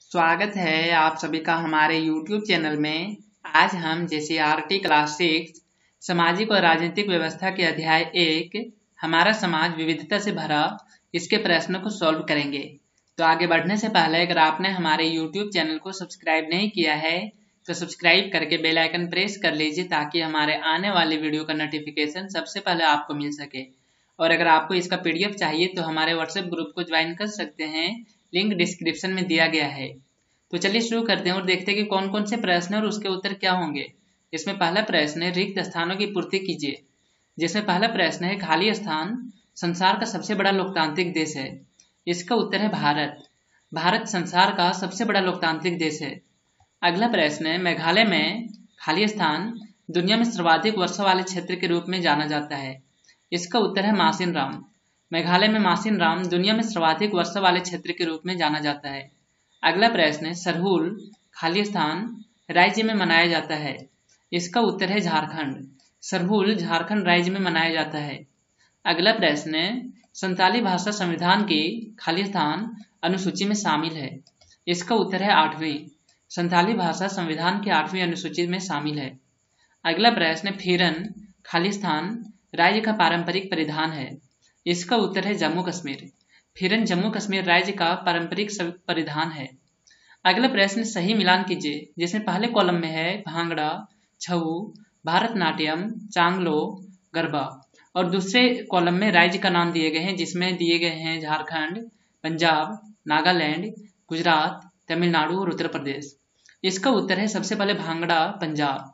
स्वागत है आप सभी का हमारे YouTube चैनल में। आज हम जैसे आरटी क्लास 6 सामाजिक और राजनीतिक व्यवस्था के अध्याय 1 हमारा समाज विविधता से भरा इसके प्रश्नों को सॉल्व करेंगे। तो आगे बढ़ने से पहले अगर आपने हमारे YouTube चैनल को सब्सक्राइब नहीं किया है तो सब्सक्राइब करके बेल आइकन प्रेस कर लीजिए ताकि हमारे आने वाले वीडियो का नोटिफिकेशन सबसे पहले आपको मिल सके। और अगर आपको इसका PDF चाहिए तो हमारे व्हाट्सएप ग्रुप को ज्वाइन कर सकते हैं, लिंक डिस्क्रिप्शन में दिया गया है। तो चलिए शुरू करते हैं और देखते हैं कि कौन कौन से प्रश्न और उसके उत्तर क्या होंगे। इसमें पहला प्रश्न है रिक्त स्थानों की पूर्ति कीजिए। जिसमें पहला प्रश्न है खाली स्थान संसार का सबसे बड़ा लोकतांत्रिक देश है। इसका उत्तर है भारत। भारत संसार का सबसे बड़ा लोकतांत्रिक देश है। अगला प्रश्न है मेघालय में खाली स्थान दुनिया में सर्वाधिक वर्षा वाले क्षेत्र के रूप में जाना जाता है। इसका उत्तर है मासिन राम। मेघालय में मासिन राम दुनिया में सर्वाधिक वर्षा वाले क्षेत्र के रूप में जाना जाता है। अगला प्रश्न है सरहुल खाली स्थान राज्य में मनाया जाता है। इसका उत्तर है झारखंड। सरहुल झारखंड राज्य में मनाया जाता है। अगला प्रश्न है संताली भाषा संविधान की खाली स्थान अनुसूची में शामिल है। इसका उत्तर है 8वीं। संताली भाषा संविधान की 8वीं अनुसूची में शामिल है। अगला प्रश्न है फिरन खाली स्थान राज्य का पारंपरिक परिधान है। इसका उत्तर है जम्मू कश्मीर। फिरन जम्मू कश्मीर राज्य का पारंपरिक परिधान है। अगला प्रश्न सही मिलान कीजिए। जिसमें पहले कॉलम में है भांगड़ा, छऊ, भारतनाट्यम, चांगलो, गरबा और दूसरे कॉलम में राज्य का नाम दिए गए हैं जिसमें दिए गए हैं झारखंड, पंजाब, नागालैंड, गुजरात, तमिलनाडु और उत्तर प्रदेश। इसका उत्तर है सबसे पहले भांगड़ा पंजाब,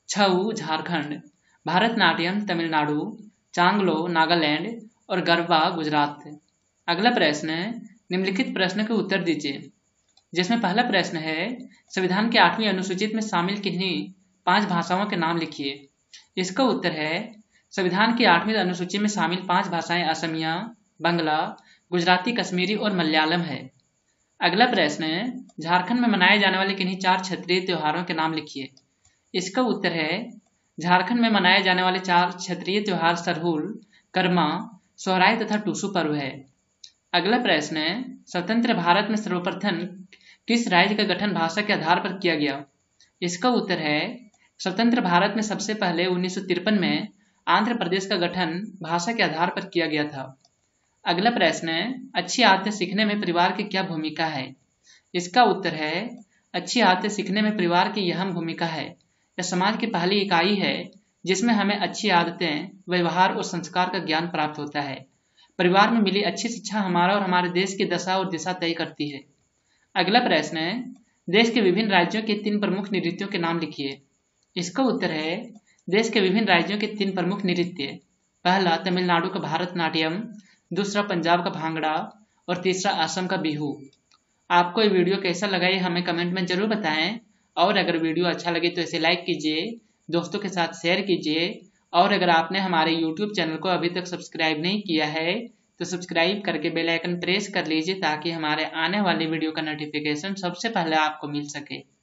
छऊ झारखंड, भारतनाट्यम तमिलनाडु, चांगलो नागालैंड और गरबा गुजरात। अगला प्रश्न है निम्नलिखित प्रश्न के उत्तर दीजिए। जिसमें पहला प्रश्न है संविधान के 8वीं अनुसूचित में शामिल किन्हीं 5 भाषाओं के नाम लिखिए। इसका उत्तर है संविधान की 8वीं अनुसूची में शामिल 5 भाषाएं असमिया, बंगला, गुजराती, कश्मीरी और मलयालम है। अगला प्रश्न है झारखंड में मनाए जाने वाले किन्हीं 4 क्षेत्रीय त्योहारों के नाम लिखिए। इसका उत्तर है झारखंड में मनाए जाने वाले 4 क्षेत्रीय त्योहार सरहुल, कर्मा, सोहराय तथा टूसू पर्व है। अगला प्रश्न है स्वतंत्र भारत में सर्वप्रथम किस राज्य का गठन भाषा के आधार पर किया गया। इसका उत्तर है स्वतंत्र भारत में सबसे पहले 1953 में आंध्र प्रदेश का गठन भाषा के आधार पर किया गया था। अगला प्रश्न है अच्छी आदतें सीखने में परिवार की क्या भूमिका है। इसका उत्तर है अच्छी आदतें सीखने में परिवार की अहम भूमिका है। यह समाज की पहली इकाई है जिसमें हमें अच्छी आदतें, व्यवहार और संस्कार का ज्ञान प्राप्त होता है। परिवार में मिली अच्छी शिक्षा हमारा और हमारे देश की दशा और दिशा तय करती है। अगला प्रश्न है देश के विभिन्न राज्यों के 3 प्रमुख नृत्यों के नाम लिखिए। इसका उत्तर है देश के विभिन्न राज्यों के 3 प्रमुख नृत्य। पहला तमिलनाडु का भारतनाट्यम, दूसरा पंजाब का भांगड़ा और तीसरा असम का बिहू। आपको ये वीडियो कैसा लगा ये हमें कमेंट में जरूर बताएं। और अगर वीडियो अच्छा लगे तो इसे लाइक कीजिए, दोस्तों के साथ शेयर कीजिए। और अगर आपने हमारे YouTube चैनल को अभी तक सब्सक्राइब नहीं किया है तो सब्सक्राइब करके बेल आइकन प्रेस कर लीजिए ताकि हमारे आने वाली वीडियो का नोटिफिकेशन सबसे पहले आपको मिल सके।